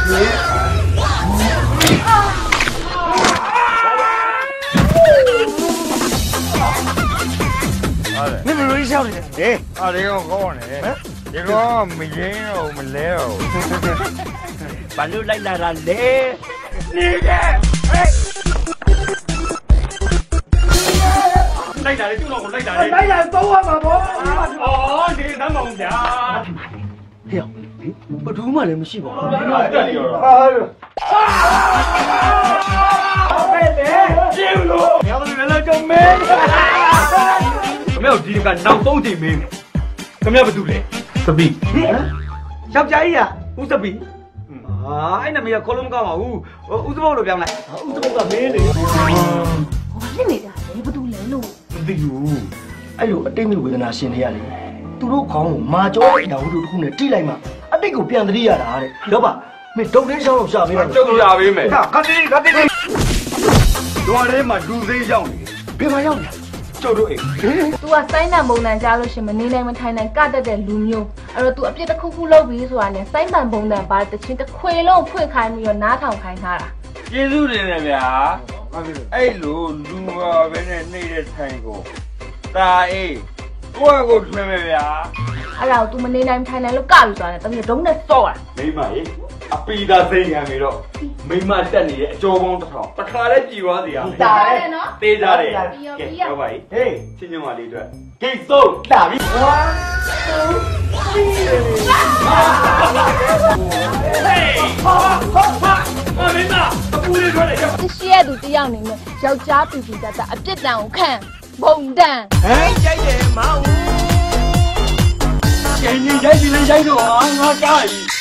你不容易笑的， 哎，啊，这个好呢，这个没人哦，没来哦， 把路来来嘞，你的，哎，来来嘞，就让我来来嘞， 来来走啊嘛不？ 哦，你咱忙家， 哎呀，不出嘛，你们是不？ 这里有了，进入，要不原来就没。咁又點解鬧到地面？咁又唔到咧？十邊？ 小姐啊，五十邊。啊，哎，那沒有可能講啊，五十包就變啦。五十包就咩嚟？ 我話你哋你不都嚟咯？ 唔知喎，哎呦，အတိတ်မျိုးဝေဒနာရှင်တွေရတယ်။သူတို့ခေါင်းကိုမာကြောတဲ့တောင်တို့တစ်ခုနဲ့တိလိုက်မှအတိတ်ကိုပြန်သတိရတာတဲ့။တော့ပါမင်းဒုတ်လေးရှောင်းလို့ရှာပေးတော့ကျုပ်ရပေးမယ်ခတိတော်ထဲမှာဒူသေးရောက်နေဘယ်မှာရောက်လဲကျုပ်တို့အိမ် तू ကစိုင်းတန်ပုံတန်ကြားလို့ရှင်မနေနိုင်မထိုင်နိုင်ကတတ်တဲ့လူမျိုးအဲ့တော့ तू အပြစ်တစ်ခုခုလုပ်ပြီးဆိုတာနဲ့စိုင်းတန်ပုံတန်ပါတချင်းတစ်ခွေလုံးဖွင့်ခိုင်းပြီးတော့နားထောင်ခိုင်းထားတာကျေးဇူးတင်တယ်ဗျာအဲ့လိုလူပါပဲနဲ့နေတဲ့ထိုင်ကိုတာအေးကိုယ့်ကိုထွင်မယ်ဗျာအဲ့ဒါကို तू မနေနိုင်မထိုင်နိုင်လို့ကပြီးဆိုတာနဲ့တမီးဒုံးနဲ့စော့တာမိမရေအပီသာစိတ်ခံပြီးတော့မိမတက်နေတဲ့အကျော်ပေါင်းတစ်ထောင်တစ်ခါတည်းကြည်သွားစီရမယ်တားတယ်နော်သေးကြတယ်ကဲတော့ပါဟေးချင်းချင်းမလေးတို့ဂိတ်ဆုံးလာပြီဟေးဟာမင်းသားအပူလေးထွက်တယ်ရောက်တရှိရဲ့သူတယောက်နေနဲ့ယောက်ျားပီပီတတ်အပြစ်တန်ကိုခံဘုံတန်ဟဲ့ကြိုက်တယ်မောင်ကျင်းကြီးရိုက်ပြီးလေးရိုက်တော့ငါကားကြီး